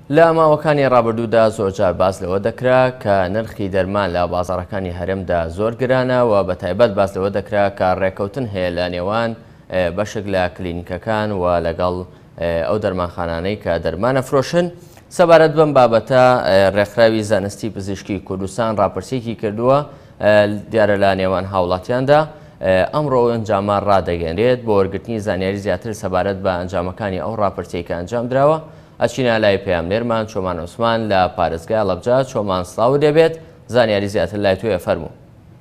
لە ماوەکانی ڕابردوودا زۆرجار باس لەوە دەکرا کە نرخی دەرمان لە بازاڕەکانی هەرێمدا زۆر گرانە و بە تایبەت باس لەوە دەکرا کە ڕێکەوتن هەیە لە نێوان بەشێک لە کلینیکەکان و لەگەڵ ئەو دەرمانخانانەی کە دەرمانە فرۆشن. سەبارەت بەم بابەتە ڕێکخراوی زانستی پزیشکی کوردستان راپرسێکی کردووە دیارە لە نێوان هاوڵاتیاندا. ئەمڕۆ ئەنجامە ڕادەگەنرێت بۆ وەرگرتنی زانیاری زیاتر سەبارەت بە ئەنجامەکانی ئەو راپرسەی کە ئەنجام درراوە. ئەچینە لای پەیامنێرمان چۆمان عوسمان لە پارێزگای هەڵەبجە. چۆمان سڵاو دەبێت، زانیاری زیاتر لای توێ فەرموو.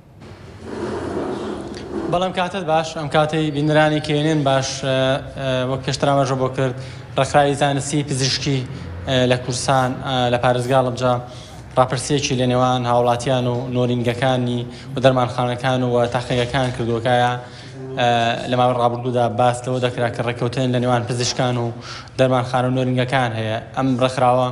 بەڵام کاتت باش، ئەم کاتەی بینرانی کێنێن باش وەک پێشترامەژە بۆ کرد ڕێکخراوی زانستی پزیشکی لە کوردستان لە پارێزگای هەڵەبجە راپرسیەکی لە نێوان هاوڵاتیان و نۆرینگەکانی و دەرمانخانەکان و تاقیگەکان کردووەکایە لە ماوەی ڕابردوودا باس لەوە دەکرا کە ڕێکەوتن لە نێوان پزیشکان و دەرمانخانە و نۆرینگەکان هەیە. ئەم ڕێکخراوە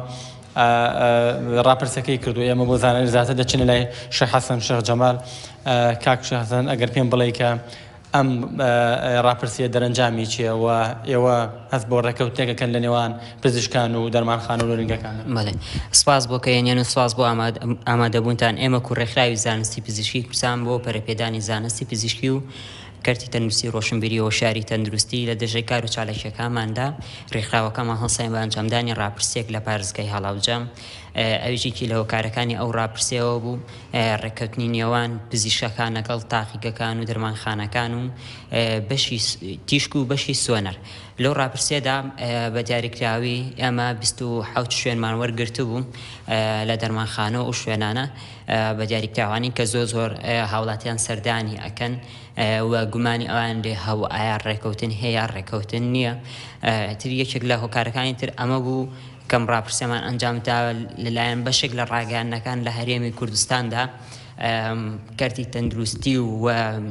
راپرسەکەی کردو. ئێمە بۆ زانیاری زیاتر دەچینە لای شێخ حەسەن شێخ جەمال. کاک شێخ حەسەن ئەگەر پێم بڵێ کە ئەم راپرسیە دەرەنجامی چییە و ئێوە هەست بۆ ڕێکەوتێکەکەن لە نێوان پزیشکان و دەرمانخانە و نۆرینگەکان؟ بەڵێ، سپاس بۆ کەێنیان و سپاس بۆ ئامادەبوونتان. ئێمە ڕێکخراوی زانستی پزیشکی کوردستان بۆ پەرەپێدانی زانستی پزیشکی و کەرتی تەندروستی ڕۆشنبیریەوە شاری تەندروستی لە دژەی کار و چالاکیەکانماندا ڕێکخراوەکەمان هەڵسەین بە ئەنجامدانی ڕاپرسێک لە پارێزگای هەڵەبجە. ئەویشێکی لە هۆکارەکانی ئەو ڕاپرسیەوە بوو ڕێکەوتنی نێوان پزیشکەکان لەگەڵ تاقیگەکان و دەرمانخانەکان و بەشی تیشک و بەشی سۆنەر. لەو ڕاپرسێدا بە دیاریکراوی ئێمە 27 شوێنمان وەرگرتو بوو لە دەرمانخانە و شوێنانە بە دیاریکراوانی کە زۆر هاوڵاتیان سەردانی ئەکەن و گومانی ئەوان لێ هەو ئایا ڕێکەوتن هەیە ڕێکەوتن نییە. تر یەکێک لە هۆکارەکانی تر ئەمە بوو کەم ڕاپرسیەمان ئەنجامدا لەلایەن بەشێک لە ڕاگەیاندنەکان لە هەرێمی کوردستاندا کەرتی تەندروستی و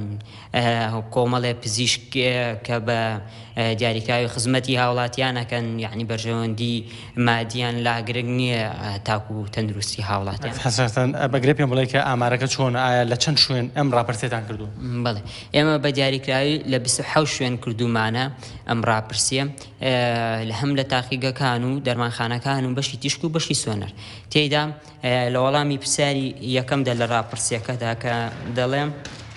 کۆمەڵێ پزیشک کە بە دیاریکراوی خزمەتی هاوڵاتیانەکەن، یعنی بەرژەوەندی مادیان لاگرنگ نییە تاکو و تەندروستی هاوڵاتیان. حەسەن بەگرێ پێم بڵێ کە ئامارەکە چۆن، ئایا لە چەند شوێن ئەم ڕاپرسێتان کردو؟ بەڵێ، ئێمە بە دیاریکراوی لە 27 شوێن کردومانە ئەم ڕاپرسیە هەم لە تاقیگەکان و دەرمانخانەکان و بەشی تیشک و بەشی سۆنەر. تێیدا لە وەڵامی پرسیاری یەکەمدا لە ڕاپرسیەکەدا کە دەڵێم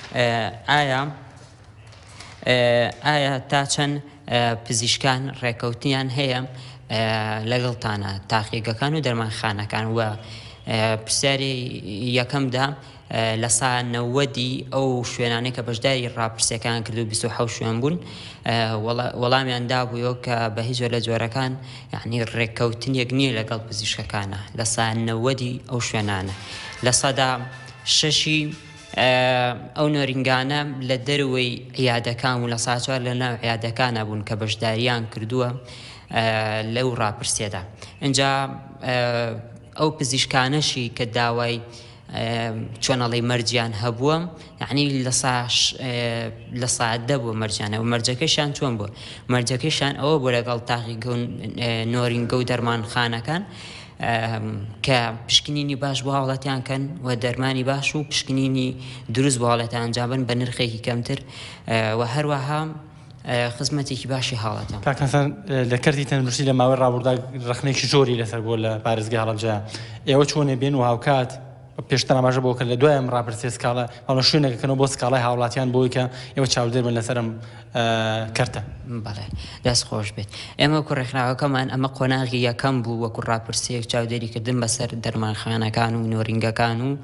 ئایا تا چەند پزیشکان ڕێکەوتیان هەیە لەگەڵتانە تاقیگەکان و دەرمانخانەکان. و پرسیاری یەکەمدا لە سا 90 ئەو شوێنانەی کە بەشداری ڕاپرسیەکان کردو 27 شوێن بوون وەڵامیان دابوویەوە کە بە هیچ جۆرە لە جۆرەکان یعنی ڕێکەوتنێک نییە لەگەڵ پزیشکەکانە لە سا 90 ئەو شوێنانە. لە سەدا 6 ئەو نۆرینگانە لە دەروەی عیادەکان و لە سا 4 لە ناو عیادەکانە بوون کە بەشداریان کردووە لەو ڕاپرسیەدا. اینجا ئەو پزیشکانەشی کە داوای چۆنەڵی مەرجیان هەبووە، یعنی لە سا 10 بووە مەرجانە و مەرجەکەشان چۆن بووە؟ مەرجەکەشان ئەوە بۆ لەگەڵ تاقیگە و نۆرینگە و دەرمانخانەکان کە پشکنینی باش بۆ هاوڵاتیان کەن و دەرمانی باش و پشکنینی دروست بۆ هاوڵاتیان ئەنجامن بە نرخێکی کەمتر و هەروەها خزمەتێکی باشی هاوڵاتیان. کاکەسەن لە کەرتی تەندروستی لە ماوەی ڕابردوودا ڕخنێکی زۆری لەسەر بۆ لە پارێزگای هەڵەبجە. ئێوە چۆنێ بێن و هاوکات پێشتر ئاماژە بۆ کرد لە دوای ئەم ڕاپرسیە سکاڵە هەڵە شوێنێکەکەنەوە بۆ سکاڵای هاوڵاتیان بۆی کە ئێوە چاودێر بن لەسەر ئەم کەرتە؟ بەڵێ، دەست خۆش بێت. ئێمە ڕێکخراوەکەمان ئەمە قۆناغی یەکەم بوو وەکو ڕاپرسیەک چاودێری کردن بەسەر دەرمانخانەکان و نۆرینگەکان و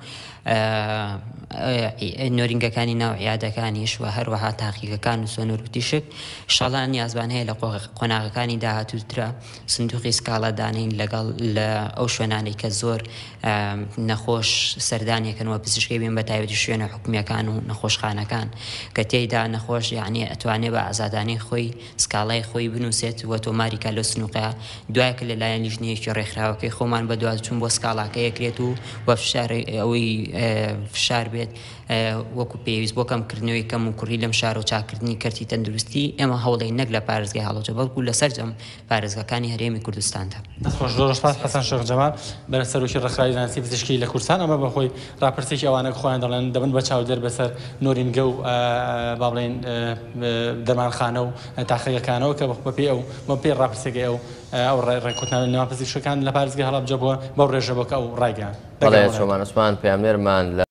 نۆرینگەکانی ناو عیادەکانیش و هەروەها تاقیگەکان و سۆنەر و تیشک. ئینشاڵڵا نیازبان هەیە لە قۆناغەکانی داهاتووترە سندوقی سکاڵە دانین لەگەڵ لە ئەو شوێنانەی کە زۆر نەخۆش سەردانیەکەنەوە پزیشکی بێن بە تایبەتی شوێنە حکومیەکان و نەخۆشخانەکان کە تێیدا نەخۆش یعنی ئەتوانێت بە ئازادانەی خۆی سکاڵای خۆی بنووسێت و تۆماریکە لە سنووقەیە دوایکە لەلایەن لیژنەیەکی ڕێکخراوەکەی خۆمان بە دوای چوون بۆ سکاڵاکە یەکرێت و وە فشار ئەوەی فشار بێت بێت وەکو پێویست بۆ کەمکردنەوەی کەم و کوڕی لەم شار و چاکردنی کەرتی تەندروستی ئێمە هەوڵی نەک لە پارێزگای هەڵەبجە بەڵکو لەسەر جەم پارێزگاکانی هەرێمی کوردستاندا. خۆش زۆر سپاس حەسەن شێخ جەمال بەرە سەرۆکی ڕێکخراوی زانستی پزیشکی لە کوردستان ئەمە بەخۆی راپرسێکی ئەوانە خۆیان دەڵێن دەبن بە چاودێر بەسەر نۆرینگە و با بڵێن دەرمانخانە و تاقیگەکانەوە کە بەپێ ئەو بە پێی راپرسێکی ئەو ڕێکوتناوی نێوان پزیشکەکان لە پارێزگای هەڵەبجە بووە بەو ڕێژە بۆکە ئەو ڕایگەیان. بەڵێ چۆمان عوسمان پەیامنێرمان